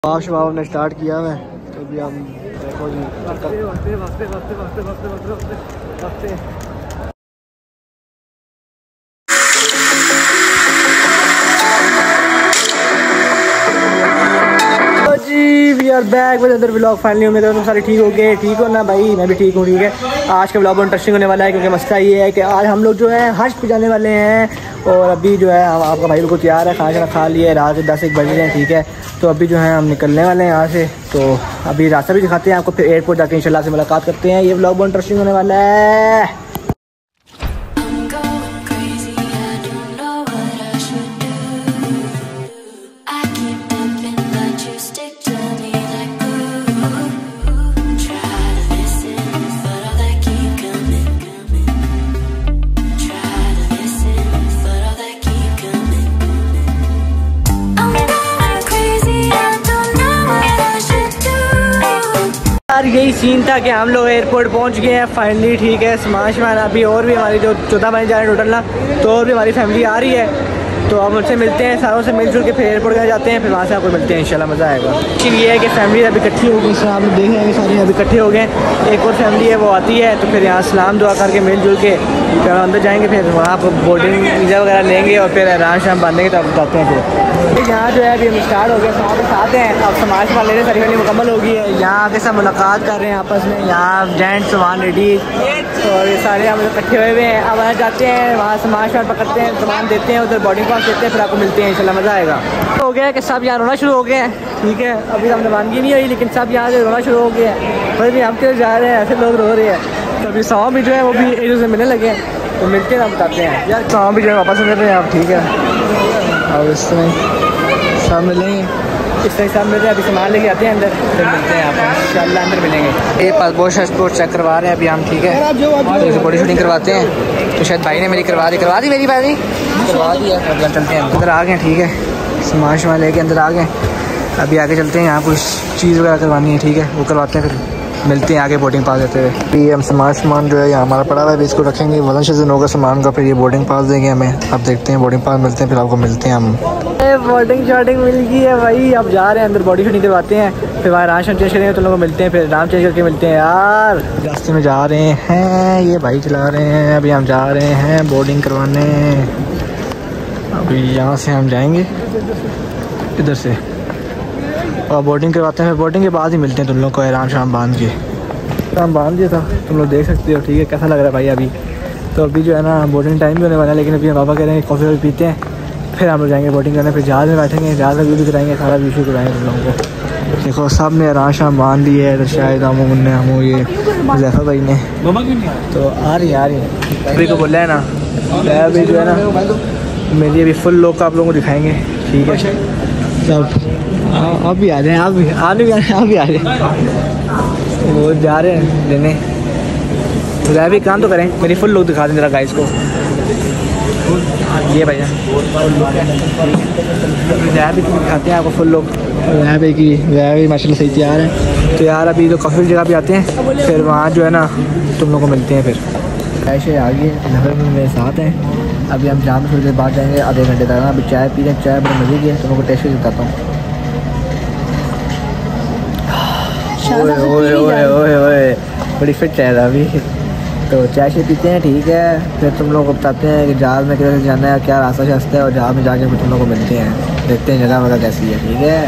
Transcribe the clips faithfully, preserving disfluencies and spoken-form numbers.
बाप शबाब ने स्टार्ट किया है तो अभी हम देखो जी वास्ते वास्ते वास्ते वास्ते वास्ते वास्ते वास्ते जी we are back with other vlog. Finally उम्मीद है तुम सारे ठीक हो गए, ठीक हो ना भाई? मैं भी ठीक हूँ। ठीक है, आज का व्लॉग बहुत इंटरेस्टिंग होने वाला है क्योंकि मसला ये है कि आज हम लोग जो है हज पे जाने वाले हैं और अभी जो है हम आपका भाई बिल्कुल तैयार है, खाना खा लिया, रात के दस एक बज रहे हैं। ठीक है, तो अभी जो है हम निकलने वाले हैं यहाँ से। तो अभी रास्ता भी दिखाते हैं आपको, फिर एयरपोर्ट जाके इंशाल्लाह से मुलाकात करते हैं। ये व्लॉग बहुत इंटरेस्टिंग होने वाला है। यार यही सीन था कि हम लोग एयरपोर्ट पहुंच गए हैं फाइनली। ठीक है, सामान शामान अभी और भी हमारी जो चौदह बजे जा रहे हैं टोटल ना, तो और भी हमारी फैमिली आ रही है। तो हम उनसे मिलते हैं, सारों से मिलजुल के फिर एयरपोर्ट का जाते हैं, फिर वहाँ से आपको मिलते हैं इंशाल्लाह, मज़ा आएगा। लेकिन ये है कि फैमिली अभी इकट्ठी हो गई, आप लोग देख रहे हैं सारी अभी इकट्ठे हो गए। एक और फैमिली है वो आती है, तो फिर यहाँ सलाम दुआ करके मिलजुल के फिर अंदर जाएंगे, फिर वहाँ पर बोर्डिंग वीज़ा वगैरह लेंगे और फिर आराम शाम बांधेंगे, तो आप बताते हैं। फिर यहाँ जो है अभी हम स्टार्ट हो गया, सामान के साथ हैं, अब सामान सामान लेने सारी फैमिली मुकम्मल हो गई है। यहाँ आके सब मुलाकात कर रहे हैं आपस में, यहाँ जेंट्स सामान लेडीज़ और ये सारे हम लोग इकट्ठे हुए हुए हैं। अब वहाँ जाते हैं, वहाँ सामान शामान पकड़ते हैं, सामान देते हैं, उधर बोर्डिंग पास देते हैं, फिर आपको मिलते हैं इंशाल्लाह, मज़ा आएगा। हो गया कि सब यहाँ रोना शुरू हो गए हैं। ठीक है, अभी हम रवानगी नहीं हुई लेकिन सब यहाँ से रोना शुरू हो गए हैं। फिर भी हम क्यों जा रहे हैं, ऐसे लोग रो रहे हैं। तो अभी सौ भी जो है वो भी एक दूसरे से मिलने लगे हैं, तो मिलते हैं, हम बताते हैं यार। सौ भी जो है वापस मिल रहे हैं आप। ठीक है, और इस तरह सब मिलेंगे, इस तरह सब मिल रहे हैं। अभी सामान लेके आते हैं अंदर, फिर मिलते हैं आप इंशाल्लाह, अंदर मिलेंगे। ये पासपोर्ट शासपोर्ट चेक करवा रहे हैं अभी हम। ठीक है, तो फोटो शूटिंग करवाते हैं, तो शायद भाई ने मेरी करवा दी करवा दी मेरी भाई करवा दी है। अभी हम चलते हैं अंदर, आ गए। ठीक है, सामान शामान लेके अंदर आ गए, अभी आगे चलते हैं। यहाँ कुछ चीज़ वगैरह करवानी है, ठीक है, वो करवाते हैं, फिर मिलते हैं आगे बोर्डिंग पास देते हुए। अभी हम सामान सामान जो है यहाँ हमारा पड़ा हुआ है, इसको रखेंगे, वजन शजन होगा सामान का, फिर ये बोर्डिंग पास देंगे हमें। अब देखते हैं, बोर्डिंग पास मिलते हैं, फिर आपको मिलते हैं हम। बोर्डिंग शॉटिंग मिल गई है भाई, अब जा रहे हैं अंदर, बॉडी शूटिंग करवाते हैं, फिर वहाँ राशन चेंज करेंगे, तो लोगों को मिलते हैं, फिर राम चेंज करके मिलते हैं। यार रास्ते में जा रहे हैं, ये भाई चला रहे हैं, अभी हम जा रहे हैं बोर्डिंग करवाने। अभी यहाँ से हम जाएंगे इधर से और बोर्डिंग करवाते हैं, फिर बोर्डिंग के बाद ही मिलते हैं तुम लोग को आराम शाम बांध के। हम बांध दिया था, तुम लोग देख सकते हो। ठीक है, कैसा लग रहा है भाई अभी? तो अभी जो है ना बोर्डिंग टाइम भी होने वाला है, लेकिन अभी हम पापा कह रहे हैं कॉफ़ी वॉफ़ी पीते हैं, फिर हम लोग जाएंगे बोर्डिंग करने, फिर जहाज़ में बैठेंगे, जहाज़ में व्यू भी कराएंगे, सारा व्यू कराएंगे तुम लोगों को। देखो सब ने आराम शाम बांध दी है, शायद हमू मुन्ने हमू ये जैफा भाई ने, तो आ रही आ रही है। अभी को बोला है ना, अभी जो है ना मेरी अभी फुल लोग का आप लोगों को दिखाएंगे। ठीक है, सब आप भी आ जाए, आप भी आप भी आप भी आ जाए, वो जा रहे हैं लेने, तो भी काम तो करें, मेरी फुल लोग दिखा दें जरा गाइस को। ये भैया वह भी दिखाते हैं आपको फुल लोग, वह भी की वह भी माशाल्लाह सही तैयार है। तो यार अभी तो काफ़ी जगह भी आते हैं, फिर वहाँ जो है ना तुम लोग को मिलते हैं। फिर ऐसे आगे नफर में मेरे साथ हैं, अभी हम जहाँ थोड़ी देर बाद जाएंगे, आधे घंटे तक ना। अभी चाय पी रहे हैं, चाय बड़ी मज़े की है, तुम लोग को टेस्ट भी बताता हूँ। ओए ओए ओए ओए ओए बड़ी फिट चाय था अभी। तो चाय से पीते हैं, ठीक है, फिर तुम लोग को बताते हैं कि जहाज़ में कैसे जाना है, क्या रास्ता शास्ता है, और जहाज़ में जाके फिर तुम लोग को मिलते हैं, देखते हैं जगह वगैरह कैसी है। ठीक है,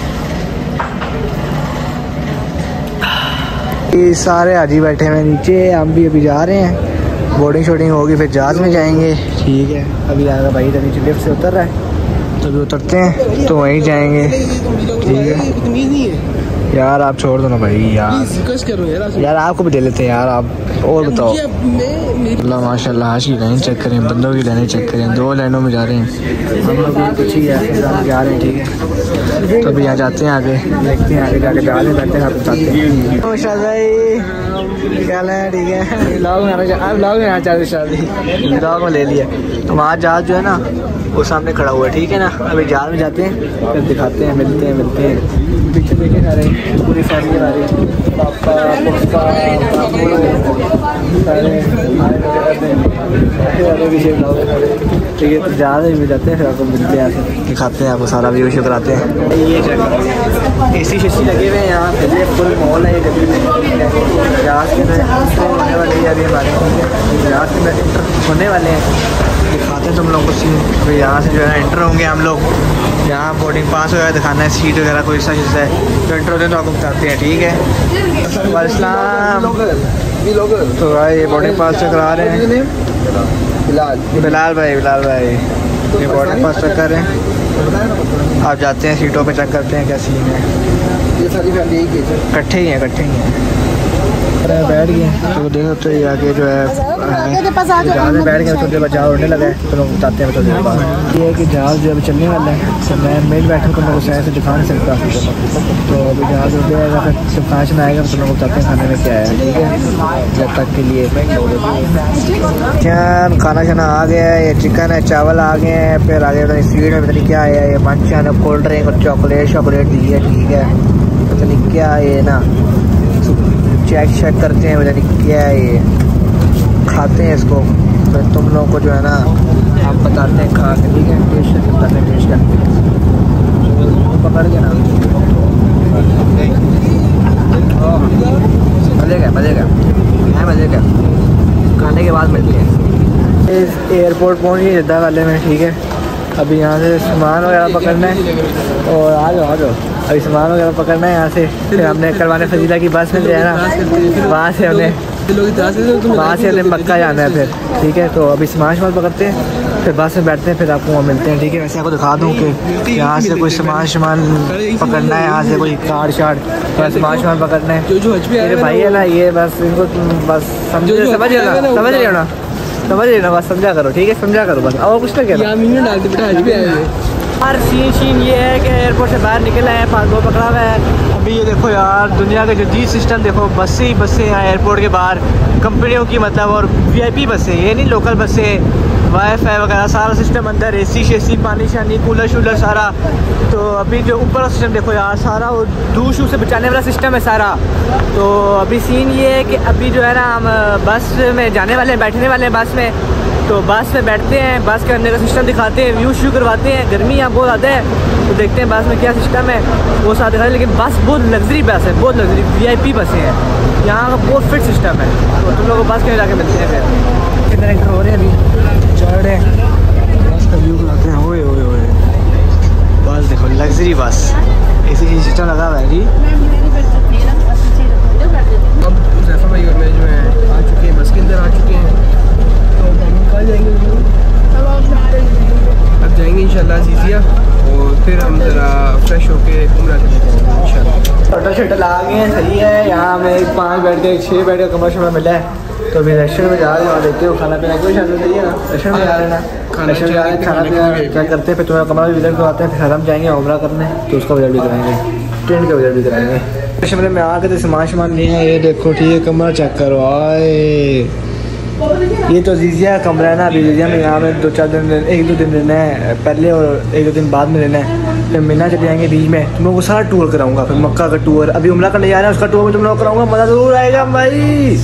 ये सारे हाजी बैठे हुए नीचे, हम भी अभी जा रहे हैं, बोर्डिंग शूटिंग होगी, फिर जहाज़ में जाएंगे। ठीक है, अभी आएगा भाई तो नीचे लिफ्ट से उतर रहा है, तो अभी उतरते हैं तो वहीं जाएंगे। ठीक है यार, आप छोड़ दो ना भाई यार, यार आपको भी दे लेते हैं यार, आप और बताओ। अल्लाह माशाल्लाह, आज की लाइन चेक करें, बंदों की लाइनें चेक करें, दो लाइनों में जा रहे हैं हम लोग, कुछ ही है जा रहे हैं। ठीक है, तो अभी यहाँ जाते हैं, आगे देखते हैं, आगे जाके जहाज़ में बैठते हैं, आप बताते हैं। क्या है? ठीक है, ब्लॉग में आना ब्लॉग में आना चाहते, शादी ब्लॉग में ले लिया। तो वहाँ जहाज़ जो है ना वो सामने खड़ा हुआ है। ठीक है ना, अभी जहाज़ में जाते हैं, फिर दिखाते हैं, मिलते हैं मिलते हैं पीछे देखे सारे पूरी फैमिली हमारी, पापा पप्पा सारे पीछे ठीक है। तो ज़्यादा भी जाते हैं, फिर आपको मिलते हैं, दिखाते हैं आपको सारा व्यू शो कराते हैं। ये जगह ए सी शेसी लगे हुए हैं यहाँ, फिर फुल मॉल है ये जगह में। यहाँ से होने वाले हैं अभी हमारे, यहाँ से इंटर होने वाले हैं, दिखाते हैं तुम लोगों को सीन। अभी यहाँ से जो है एंटर होंगे हम लोग, यहाँ बोर्डिंग पास वगैरह दिखाना है, सीट वगैरह कोई सा चीज़ है तो एंटर होते हैं तो आपको बताते हैं, ठीक है। वालेकुम तो भाई ये बोर्डिंग पास चेक करा रहे हैं, बिलाल बिलाल भाई बिलाल भाई ये बोर्डिंग पास चेक कर रहे हैं। आप जाते हैं सीटों पे, चेक करते हैं क्या सीन है। ये सारी फैमिली इकट्ठे ही हैं इकट्ठे ही हैं बैठ गए। तो देख सकते हो आगे जो है जहाज़ में बैठ गए, थोड़ी देर बाद जहाज़ उड़ने लगा है, तो लोग बताते हैं थोड़ी देर बाद। ये है कि जहाज़ जो अभी चलने वाला है, तो मैं मेल बैठा हूँ तो मेरे को शायद से दिखा नहीं सकता, तो अभी जहाज़ उड़ जाएगा, फिर जब फंक्शन आएगा तो लोग बताते हैं खाने में क्या है, ठीक है। जब तक के लिए चिकन खाना शाना आ गया है, ये चिकन है, चावल आ गए हैं, फिर आगे पता नहीं स्वीट में पता नहीं क्या है, ये मंचन है, कोल्ड ड्रिंक और चॉकलेट चॉकलेट दी है, ठीक है। पता नहीं क्या है ये ना, चेक चेक करते हैं, पता नहीं क्या है ये, खाते हैं इसको, फिर तुम लोगों को जो है ना आप बताते हैं खा के, ठीक है। टेस्ट बताते हैं, टेस्ट करते हैं, पकड़ के ना मजे का मजे का है मजे का। खाने के बाद मिलते हैं। एयरपोर्ट पहुँच गए जद्दा वाले में, ठीक है। अभी यहाँ से सामान वगैरह पकड़ना है, और आ जाओ आ जाओ अभी सामान वगैरह पकड़ना है यहाँ से। फिर हमने करवाने फजीला की बस में जो है ना, वहाँ से हमने वहाँ से हमने मक्का जाना है फिर, ठीक है। तो अभी सामान सामान पकड़ते हैं, फिर बस में बैठते हैं, फिर आपको वहाँ मिलते हैं, ठीक है। वैसे आपको दिखा दूँ कि यहाँ से कोई सामान सामान पकड़ना है, यहाँ से कोई कार्ड शार्ड सामान सामान पकड़ना है। मेरे भाई है ना ये, बस इनको बस समझो, समझ रहे ना समझ रहे हो ना समझ रहे ना बस समझा करो, ठीक है, समझा करो बस, और कुछ ना क्या। यार सीन शीन ये है कि एयरपोर्ट से बाहर निकल आए हैं, पासपोर्ट पकड़ा हुआ है। अभी ये देखो यार, दुनिया का जदीद सिस्टम देखो, बसें ही बसें हैं एयरपोर्ट के बाहर, कंपनियों की मतलब, और वीआईपी बसें, ये नहीं लोकल बसें, वाईफाई वगैरह सारा सिस्टम अंदर, एसी शेसी, पानी शानी, कूलर शूलर सारा। तो अभी जो ऊपर सिस्टम देखो यार, सारा वो धूल शू से बचाने वाला सिस्टम है सारा। तो अभी सीन ये है कि अभी जो है ना हम बस में जाने वाले हैं, बैठने वाले हैं बस में। तो बस में बैठते हैं, बस के अंदर का सिस्टम दिखाते हैं, व्यू शू करवाते हैं। गर्मी यहाँ बहुत ज़्यादा है, तो देखते हैं बस में क्या सिस्टम है वो साथ दिखाते हैं। लेकिन बस बहुत लग्जरी बस है, बहुत लग्जरी वीआईपी बसें हैं, यहाँ का बहुत फिट सिस्टम है। तो तुम लोग को बस के जाके मिलते हैं, फिर कितने एंटर हो रहे हैं, अभी चढ़ रहे हैं, बस का व्यू कराते हैं। ओए ओए ओए बस देखो, लग्जरी बस, ऐसी चीज़ सिस्टम लगा हुआ है जी। अब जैफर भाई और मैं जो है आ चुके हैं, बस के अंदर आ चुके हैं। तो हम कहाँ जाएंगे? अब जाएंगे इंशाल्लाह जीजिया, और फिर हम ज़रा फ्रेश होके उम्रा करने जाएंगे इंशाल्लाह। होटल शटल आ गए हैं, सही है। यहाँ हमें एक पाँच बेड का एक छः बेड का कमरा शमरा मिला है। तो अभी रेस्टोरेंट में जा रहे हैं, देखते हो खाना पीना कोई शायद सही है ना, रेस्टोरेंट में जा रहे हैं ना, रेस्टोरेंट में खाना पीना क्या करते हैं, फिर तुम्हारा कमरा भी विजिट करवाते हैं, फिर हम जाएंगे उम्रा करने, तो उसका विजिट भी कराएंगे, ट्रेन का विजिट भी कराएंगे। शिमले में आके तो सामान सामान लिए हैं, ये देखो ठीक है, कमरा चेक करो। आए ये तो जीजिया का कमरा है ना, अभी जीजिया में यहाँ में दो चार दिन, एक दो दिन रहना है पहले और एक दो दिन बाद में रहना है। फिर मीना चले जाएंगे बीच में, तुम लोगों को सारा टूर कराऊंगा, फिर मक्का का टूर, अभी उम्रा करने जा रहे हैं उसका टूर भी तुम लोग कराऊंगा, मज़ा ज़रूर आएगा भाई।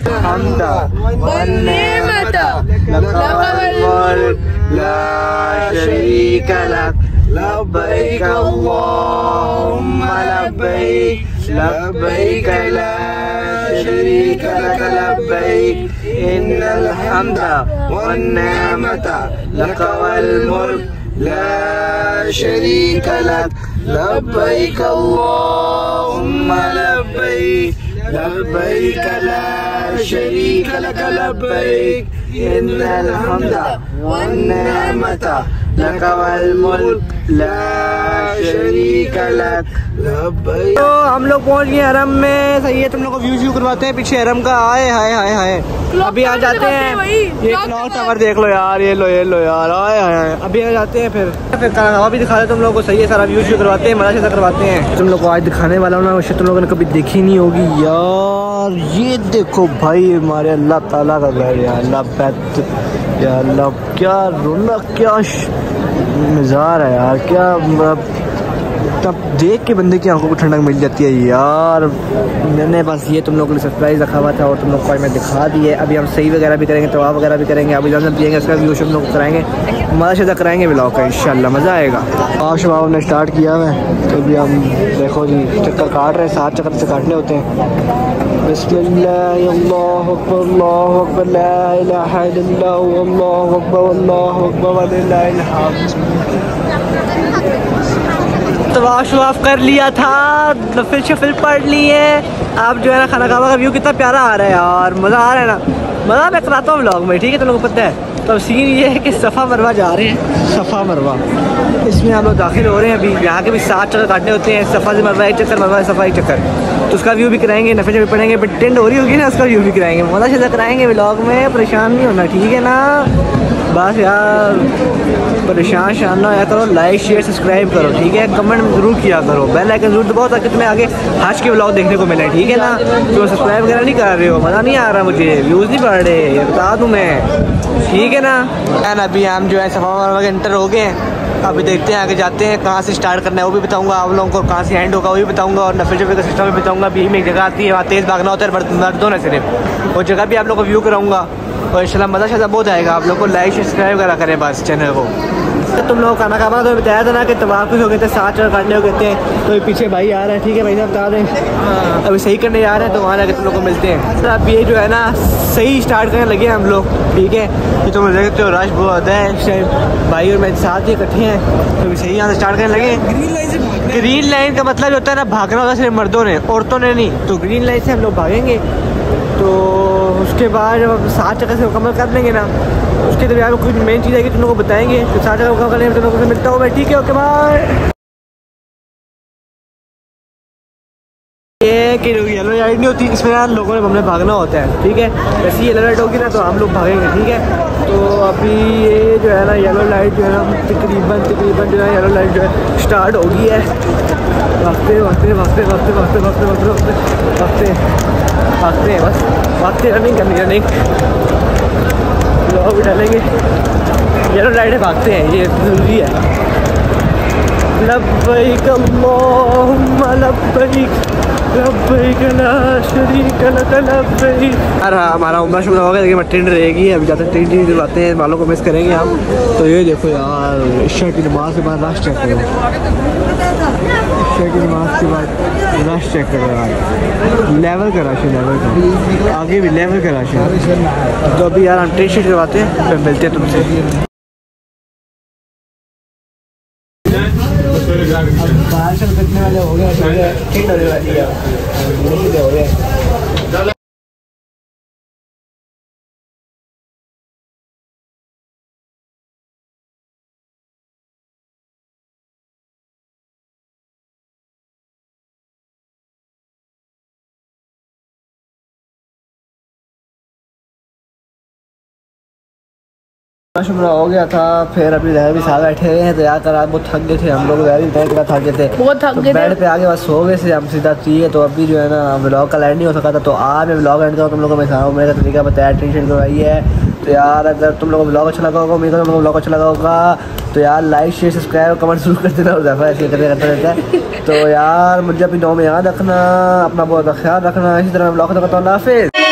लब्बैक अल्लाहुम्मा लब्बैक, लब्बैक ला शरीक लक लब्बैक, इन्नल हम्दा वन निअमता लक वल मुल्क ला शरीक लक, लब्बैक अल्लाहुम्मा लब्बैक, लब्बैक ला शरीक लक लब्बैक, इन्नल हम्दा वन निअमता लक वल मुल्क ला शरीक लक, लब्बैक। तो हम लोग पहुंच गए हरम में, सही है। तुम लोग को व्यू व्यू करवाते हैं पीछे हरम का। आए हाय हाय हाय, अभी आ जाते हैं, ये क्लॉक टावर देख लो यार, ये लो ये लो यार, आए हाय। अभी आ जाते हैं, फिर फिर हवा भी दिखा रहे तुम लोग को, सही है। सारा व्यू व्यू करवाते हैं, मजा से करवाते हैं। तुम लोग को आज दिखाने वाला हूँ ना, वैसे तुम लोगों ने कभी देखी नहीं होगी यार। ये देखो भाई, हमारे अल्लाह ताला का घर यार, अल्लाह बैत या अल्लाह, क्या रौनक, क्या मज़ार है यार, क्या तब देख के बंदे की आंखों को ठंडक मिल जाती है यार। मैंने बस ये तुम लोगों के लिए सरप्राइज़ रखा हुआ था और तुम लोग को मैं दिखा दिए। अभी हम सही वगैरह भी करेंगे, तवाफ वगैरह भी करेंगे, अभी जब पिएंगे उसका व्यू तुम लोग कराएंगे, मज़ा शज़ा कराएंगे ब्लॉग का इंशाल्लाह, मज़ा आएगा। आप शबाब ने स्टार्ट किया है तो अभी हम देखो जी चक्कर काट रहे हैं, सात चक्कर से काटने होते हैं। बिस्मिल्लाह अल्लाहु अकबर अल्लाहु अकबर ला इलाहा इल्लल्लाह अल्लाहु अकबर अल्लाहु अकबर व लिल्लाहिल हम्द। तवाफ शवाफ कर लिया था, नफिल शफिल पढ़ लिए। आप जो है ना खाना खावा का व्यू कितना प्यारा आ रहा है यार, मज़ा आ रहा है ना, मज़ा मैं कराता हूँ व्लॉग में, ठीक है। तुम लोगों को पता है तो सीन ये है कि सफ़ा मरवा जा रहे हैं, सफ़ा मरवा इसमें हम लोग दाखिल हो रहे हैं। अभी यहाँ के भी सात चक्कर काटने होते हैं, सफ़ा से मरवा एक चक्कर, मरवा सफ़ा एक चक्कर, तो उसका व्यू भी कराएंगे, नफे भी पढ़ेंगे, बट टेंड हो रही होगी ना, उसका व्यू भी कराएंगे, मज़ा शज़ा कराएंगे व्लॉग में, परेशान नहीं होना, ठीक है ना। बस यार परेशान शान ना आया करो, लाइक शेयर सब्सक्राइब करो, ठीक है, कमेंट ज़रूर किया करो, बेल आइकन ज़रूर दबाओ ताकि तुम्हें आगे हज के व्लॉग देखने को मिले, ठीक है ना। तो सब्सक्राइब वगैरह नहीं कर रहे हो, मज़ा नहीं आ रहा मुझे, व्यूज़ नहीं बढ़ रहे, ये बता दूँ मैं, ठीक है ना। एंड अभी हम जो है सफ़ा में एंटर हो गए हैं, अभी देखते हैं आगे जाते हैं, कहाँ से स्टार्ट करना है वो भी बताऊंगा आप लोगों को, कहाँ से एंड होगा वो भी बताऊंगा, और नफे शफे का सिस्टम भी बताऊंगा। अभी में एक जगह आती है वहाँ तेज़ भागना होता है मर्दों ने सिर्फ, वो जगह भी आप लोग को व्यू कराऊंगा और इंशाल्लाह मज़ा शज़ा बहुत आएगा। आप लोग को लाइक सब्सक्राइब करा करें बस चैनल को। तुम लोग खाना खाना तो बताया था ना कि तवाफ हो गए थे, सात चक्कर काटने हो गए थे, तो पीछे भाई आ रहा है, ठीक है भाई साहब बता दें, अभी सही करने जा रहे हैं, तो वहाँ जाकर तुम लोग को मिलते हैं। सर अब ये जो है ना सही स्टार्ट करने लगे हम लोग, ठीक है, तो तुम देखते हो रश बहुत होता है इस टाइम, भाई और मैं साथ ही इकट्ठे हैं, तो अभी सही यहाँ से स्टार्ट करने लगे। ग्रीन लाइन से ग्रीन लाइन का मतलब होता है ना भागना होता है सिर्फ मर्दों ने, औरतों ने नहीं, तो ग्रीन लाइन से हम लोग भागेंगे, तो उसके बाद जब हम सात चक्कर से मुकम्मल कर लेंगे ना, उसके तो यार कुछ मेन चीज़ है कि तुम लोगों को बताएंगे, तो सात चक्कर मुकम्मल करने में तुम लोगों से मिलता हूँ मैं, ठीक है, ओके बाय। ये कि येलो लाइट नहीं होती, इसमें यार लोगों ने हमने भागना होता है, ठीक है, जैसे येलो लाइट होगी ना तो हम लोग भागेंगे, ठीक है। तो अभी ये जो है ना येलो लाइट जो है ना तकरीबन तकरीबन जो है येलो लाइट जो है स्टार्ट हो गई है, भागते भागते भागते भागते भागते भागते भागते भागते भागते भागते हैं, बस भागते, रनिंग करनी रनिंग लोग भी डालेंगे, येलो लाइटें भागते हैं, ये ज़रूरी है। लब्बैक अल्लाहुम्मा लब्बैक लब्बैक ला शरीक लक लब्बैक। यार हमारा उम्र शुरू हो गया, लेकिन ट्रेन रहेगी, अभी जाते ट्रेन ट्रेन दिलवाते हैं, वालों को मिस करेंगे हम। तो ये देखो यार ईशा की नमाज के बाद रश चेक करो, ईशा की नमाज के बाद रश चेक करो यार, लेवल का रश है, लेवल का, आगे भी लेवल का रश है। तो अभी यार हम ट्रेन शीट करवाते हैं, फिर मिलते हैं तुमसे। बाहर से कितने वाले हो गए, ठीक होने वाली है, हो गए। शुरू हो गया था, फिर अभी भी साथ बैठे हुए हैं, तो यार कल बहुत थक गए थे हम लोग, थक गए थे बहुत थक गए, बेड पे आगे बस सो गए थे हम सीधा चाहिए। तो अभी जो है ना व्लॉग का एंड नहीं हो सका था, तो आज मैं व्लॉग एंड करूँ, तुम लोगों को मैं मेरा तरीका बताया, टेंशन करवाई है। तो यार अगर तुम लोगों को व्लॉग अच्छा लगा होगा, मेरे को तुम लोगों को व्लॉग अच्छा लगा होगा, तो यार लाइक शेयर सब्सक्राइब कमेंट जरूर कर देना, और दफ़ा ऐसे करते करता रहता है। तो यार मुझे अपनी नौ में याद रखना, अपना बहुत ख्याल रखना, इसी तरह मैं व्लॉग करता हूँ, अल्लाह हाफिज़।